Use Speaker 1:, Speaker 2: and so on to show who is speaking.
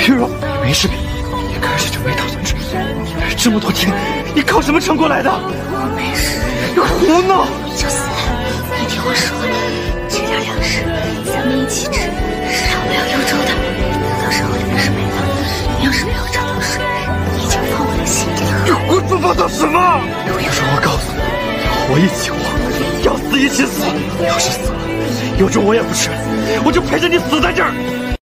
Speaker 1: 玉若，你没视频，一开始就没打算治，这么多天，你靠什么撑过来的？
Speaker 2: 我没事，
Speaker 1: 你胡闹！
Speaker 2: 小四，你听我说，这点粮食咱们一起吃，少不了6周的。等到时候粮食没了，你要是没有找到水，你就放我的心里了。
Speaker 1: 你胡说八道什么？有一种我告诉你，要活一起活，要死一起死。要是死了，有种我也不吃，我就陪着你死在这儿。